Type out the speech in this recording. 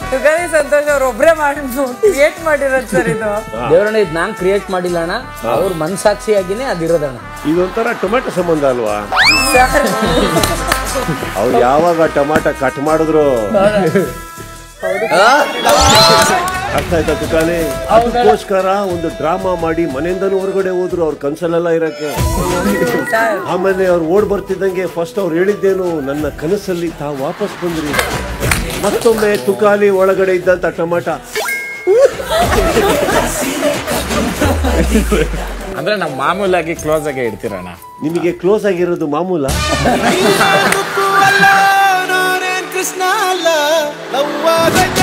ತುಕಾಲಿ ಸಂತೋಷ್ ಅವ್ರು ಒಬ್ರೇ ಕ್ರಿಯೇಟ್ ಮಾಡಿರೋದು ಸರ್ ಇದು. ದೇವರಣ್ಣ ಇದು ನಾನ್ ಕ್ರಿಯೇಟ್ ಮಾಡಿಲ್ಲ ಅಣ್ಣ, ಅವ್ರ ಮನ್ಸಾಕ್ಷಿಯಾಗಿನೇ ಅದಿರೋದಣ್ಣ. ಇದೊಂಥರ ಟೊಮೆಟೊ ಸಂಬಂಧ ಅಲ್ವಾ? ಅವ್ರು ಯಾವಾಗ ಟೊಮಾಟೊ ಕಟ್ ಮಾಡಿದ್ರು ಅರ್ಥ ಆಯ್ತಾ ತುಕಾಲಿ? ಅದಕ್ಕೋಸ್ಕರ ಒಂದು ಡ್ರಾಮಾ ಮಾಡಿ ಮನೆಯಿಂದನೂ ಹೊರಗಡೆ ಹೋದ್ರು ಅವ್ರ ಕನ್ಸಲ್ಲೆಲ್ಲ ಇರಕ್ಕೆ. ಆಮೇಲೆ ಅವ್ರು ಓಡ್ ಬರ್ತಿದ್ದಂಗೆ ಫಸ್ಟ್ ಅವ್ರು ಹೇಳಿದ್ದೇನು, ನನ್ನ ಕನಸಲ್ಲಿ ತಾವು ವಾಪಸ್ ಬಂದ್ರಿ. ಮತ್ತೊಮ್ಮೆ ತುಕಾಲಿ ಒಳಗಡೆ ಇದ್ದಂತ ಟೊಮಾಟ ಅಂದ್ರೆ ನಾವು ಮಾಮೂಲಾಗಿ ಕ್ಲೋಸ್ ಆಗಿ ಇಡ್ತೀರಣ್ಣ. ನಿಮಗೆ ಕ್ಲೋಸ್ ಆಗಿರೋದು ಮಾಮೂಲ? ಕೃಷ್ಣ ಅಲ್ಲ